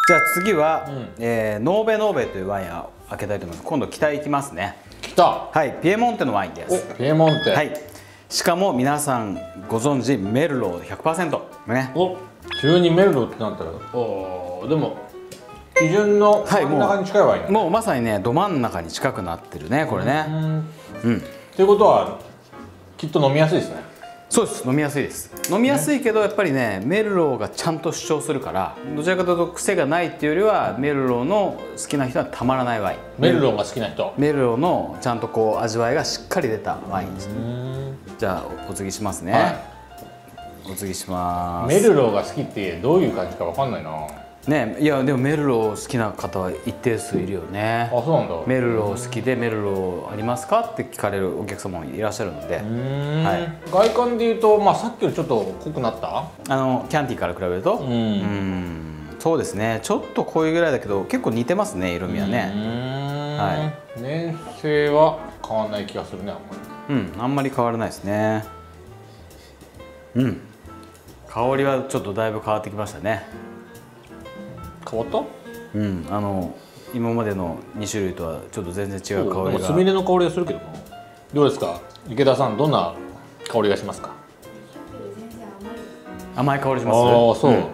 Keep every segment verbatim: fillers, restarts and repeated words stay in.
じゃあ次は、 うん、 えー、ノーベノーベというワインを開けたいと思います。今度北いきますね。 北。 はい、ピエモンテのワインです。 お、ピエモンテ。 はい。しかも皆さんご存知メルロー ひゃくパーセント ね。 お、急にメルローってなったら、おー、でも基準の真ん中に近いワイン、ね、 はい、もう、もうまさにねど真ん中に近くなってるねこれね。うん。うん。 ということはきっと飲みやすいですね。 そうです、飲みやすいです。飲みやすいけどやっぱりねメルローがちゃんと主張するから、どちらかというと癖がないっていうよりはメルローの好きな人はたまらないワイン。 メルローが好きな人。 メルローのちゃんとこう味わいがしっかり出たワインです。じゃあお次しますね。はい、お次します。 メルローが好きってどういう感じかわかんないな。 ね、いやでもメルロー好きな方は一定数いるよね。 あ、そうなんだ。 メルロー好きでメルローありますかって聞かれるお客様もいらっしゃるので、 はい、外観でいうと、まあ、さっきよりちょっと濃くなった。 あのキャンティから比べると、うん、うんそうですね、ちょっと濃いぐらいだけど結構似てますね、色味はね。はい、 年齢は変わらない気がするね、あんまり。うん、あんまり変わらないですね。うん、香りはちょっとだいぶ変わってきましたね。 変わった？ うん、あの今までのに種類とはちょっと全然違う香りが。 スミレの香りがするけどな。どうですか、池田さん、どんな香りがしますか？ 甘い香りします。 ああ、そう、うん、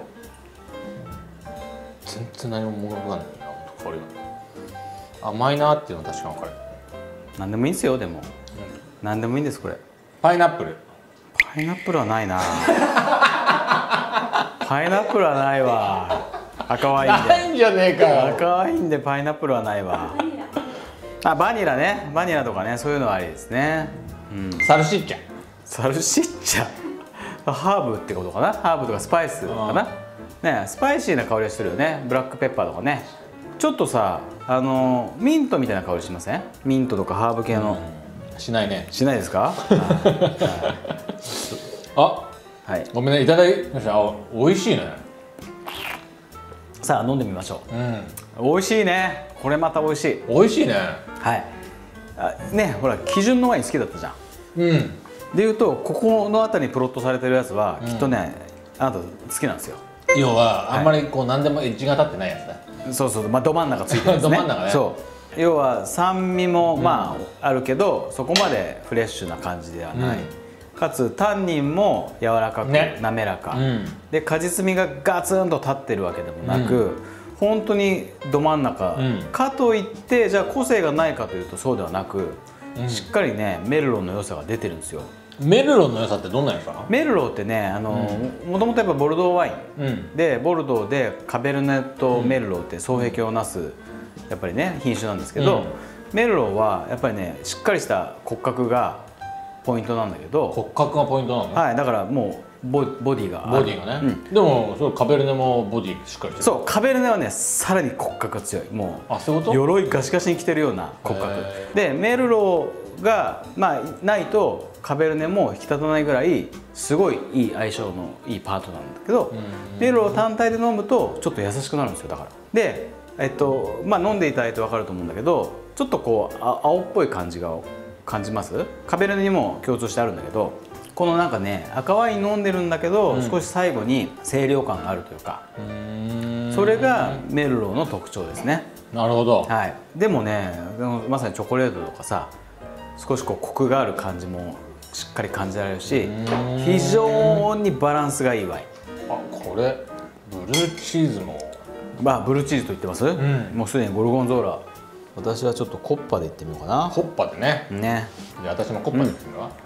全然何も物分かんないな、香りが甘いなっていうのは確かに分かる。 何でもいいんですよ、でも、うん、何でもいいんです。これパイナップル。 パイナップルはないなパイナップルはないわ。赤ワインでないんじゃねえかよ。 赤ワインでパイナップルはないわ。あ、バニラね、バニラとかね、そういうのはありですね。うん、 サルシッチャ。 サルシッチャハーブってことかな。ハーブとかスパイスかなね。スパイシーな香りがしてるよね。ブラックペッパーとかね。ちょっとさ、あのミントみたいな香りしません？ミントとかハーブ系の。 しないね。 しないですか？ あ、はい、ごめんね、いただきました。あ、美味しいね。 さあ飲んでみましょう。うん、美味しいね。これまた美味しい。 美味しいね。 はい。あ、ね、ほら基準のワイン好きだったじゃん。うん。でいうとここのあたりにプロットされてるやつは、うん、きっとねあなた好きなんですよ。 要はあんまりこう何でもエッジが立ってないやつだ。 そうそう、まあど真ん中ついてるんですね。ど真ん中ね。そう。要は酸味もまああるけど、そこまでフレッシュな感じではない。うん、かつタンニンも柔らかく、ね、滑らか、うん、で果実味がガツンと立ってるわけでもなく、うん、本当にど真ん中、うん、かといってじゃあ個性がないかというとそうではなく、うん、しっかりねメルローの良さが出てるんですよ。メルローの良さってどんな良さ？メルローってね、あのもともとやっぱボルドーワイン、うん、でボルドーでカベルネットメルローって双璧をなすやっぱりね品種なんですけど、うん、メルローはやっぱりねしっかりした骨格がポイントなんだけど。 骨格がポイントなの？はい、 だからもうボ, ボディがボディがね、うん、でもそれカベルネもボディしっかりしてる。 そう、カベルネはねさらに骨格が強い。もう、あ、そういうこと？鎧ガシガシに着てるような骨格で、メルローがまあないとカベルネも引き立たないぐらいすごいいい相性のいいパートなんだけど、メルロー単体で飲むとちょっと優しくなるんですよ。だからで、えっとまあ飲んでいただいて分かると思うんだけど、ちょっとこうあ青っぽい感じが感じます？カベルネにも共通してあるんだけど、このなんかね赤ワイン飲んでるんだけど、うん、少し最後に清涼感があるというか、うーん、それがメルローの特徴ですね。 なるほど。 はい、でもねまさにチョコレートとかさ、少しこうコクがある感じもしっかり感じられるし、非常にバランスがいいワイン。 あ、これブルーチーズも、 まあブルーチーズと言ってます、うん、もうすでにゴルゴンゾーラ。私はちょっとコッパでいってみようかな。 コッパでね。 ね。 じゃあ私もコッパでいってみようか。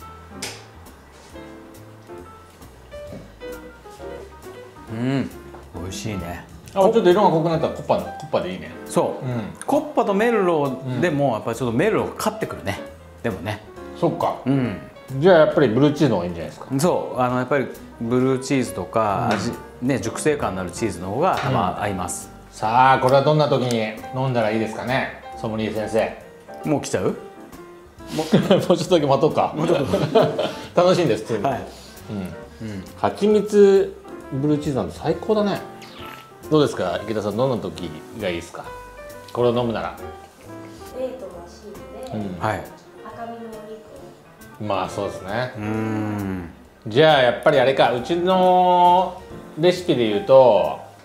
うん、うん、美味しいね。 あ、ちょっと色が濃くなったらコッパのコッパでいいね。 そう、うん、コッパとメルローでもやっぱりちょっとメルローが勝ってくるね。でもね。そっか。うん。じゃあやっぱりブルーチーズの方がいいんじゃないですか。そう、あのやっぱりブルーチーズとか味、うん、ね、熟成感のあるチーズの方が、うん、まあ合います。 さあこれはどんな時に飲んだらいいですかね、ソムリエ先生。 もう来ちゃう？ もうちょっとだけ待とうか。もうちょっと楽しいんです普通に。はい。うん。うん。蜂蜜ブルーチーズなんて最高だね。どうですか池田さん、どんな時がいいですか？これを飲むなら。 デートのシーンで、うん、はい。赤身のお肉。 まあそうですね。うん。じゃあやっぱりあれか、うちのレシピで言うと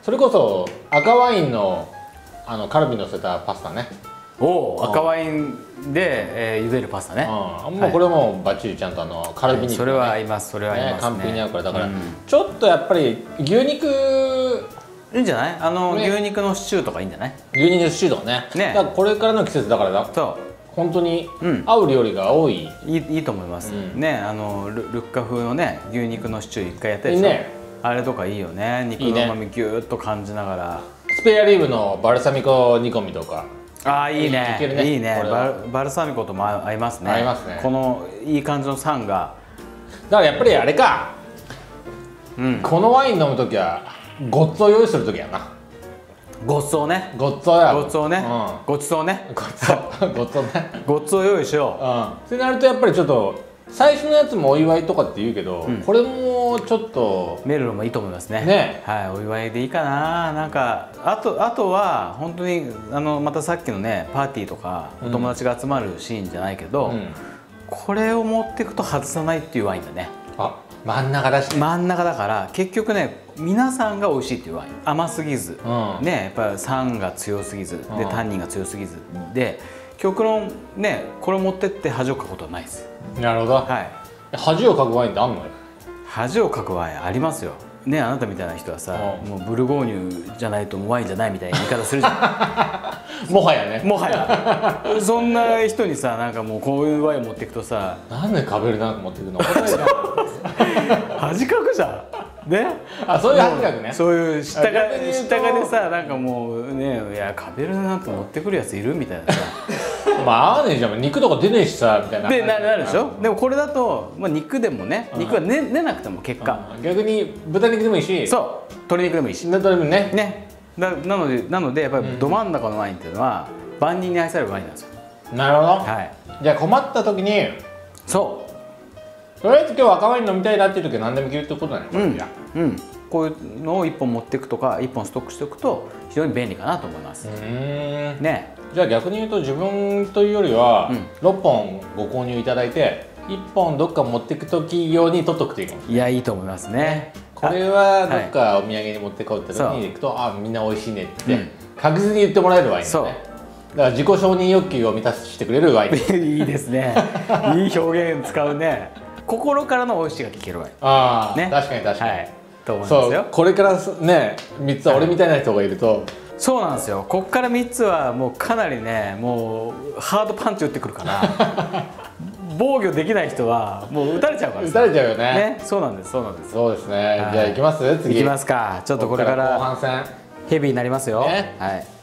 それこそ赤ワインのあのカルビ乗せたパスタね。 おお、赤ワインで、えー、茹でるパスタね。 うん、もうこれもバッチリちゃんとあのカルビ肉、ね、 それは合います。それは合いますね。 完璧に合うから、だから、うん、ちょっとやっぱり牛肉いいんじゃない？あの、ね、牛肉のシチューとかいいんじゃない？ 牛肉のシチューとかね。ね、だからこれからの季節だからだ。そう。本当に合う料理が多い。 いい、いいと思います。うん、ね、あの ル, ルッカ風のね牛肉のシチュー一回やったでしょ。ね、あれとかいいよね。肉の旨味ギューッと感じながら。 スペアリブのバルサミコ煮込みとか。 ああ、いいね。い, ねいいね。バ ル, バルサミコとも合いますね。 合いますね。 このいい感じの酸が。 だからやっぱりあれか。うん、このワイン飲むときはごっつを用意するときやな。 ごっつをね。 ごっつをや。 ごっつをね。ごちそうね。 ごっつを。ごっつをね。 ごっつを用意しよう。 うん。ってなるとやっぱりちょっと最初のやつもお祝いとかって言うけど、うん、これもちょっとメルロもいいと思いますね。 ね。 はい、お祝いでいいかな。なんかあとあとは本当にあのまたさっきのねパーティーとかお友達が集まるシーンじゃないけど、うん、これを持っていくと外さないっていうワインだね。 あ、真ん中だし、ね、 真ん中だから結局ね皆さんが美味しいっていうワイン、甘すぎず、うん、ね、やっぱり酸が強すぎずでタンニンが強すぎずで極論ねこれ持ってって恥をかくことはないです。 なるほど。はい。恥をかくワインってあんのよ。 恥をかくワインありますよ。ね、あなたみたいな人はさ、うん、もうブルゴーニュじゃないとワインじゃないみたいな言い方するじゃん。もはやね。もはや。そんな人にさ、なんかもうこういうワイン持っていくとさ、 なんでカベルなんか持っていくの？ 恥かくじゃん。ね、 あ、そういう恥かくね。 そういう下が下がでさ、なんかもうね、いやカベルなんて持ってくるやついるみたいなさ。 まあ合わねえじゃん、肉とか出ねえしさみたいな。 で な, なるでしょ。でもこれだと、まあ、肉でもね、肉はね出なくても結果。 逆に豚肉でもいいし、 そう、鶏肉でもいいし。 鶏肉ね。 ね、ななのでなのでやっぱりど真ん中のワインっていうのは万人に愛されるワインなんですよ。 なるほど。 はい。 じゃあ困った時に、そう。とりあえず今日赤ワイン飲みたいなっていう時は何でもいけるってことだね。うん。 うん。こういうのをいっぽん持っていくとかいっぽんストックしておくと非常に便利かなと思います。うん。ね。 じゃあ逆に言うと自分というよりは、うん、ろっぽんご購入いただいていっぽんどっか持っていく時用に取っとくといいかもしれない。 いや、いいと思いますね。 これはどっかお土産に持ってこうって時に行くと、はい、あ、みんな美味しいねって、うん、確実に言ってもらえるワインだね。だから自己承認欲求を満たしてくれるワイン。 いいですね。いい表現使うね。心からの美味しいが聞けるワイン。 ああ、ね、確かに確かに。はい、 と思いますよ。 これからね、みっつは俺みたいな人がいると。はい、 そうなんですよ。こっからみっつはもうかなりね、もうハードパンチ打ってくるから防御できない人はもう打たれちゃうから。 打たれちゃうよね。 ね、そうなんです、そうなんです。 そうですね。じゃあ行きます？次。 行きますか。ちょっとこれから後半戦ヘビーになりますよ。ね、はい。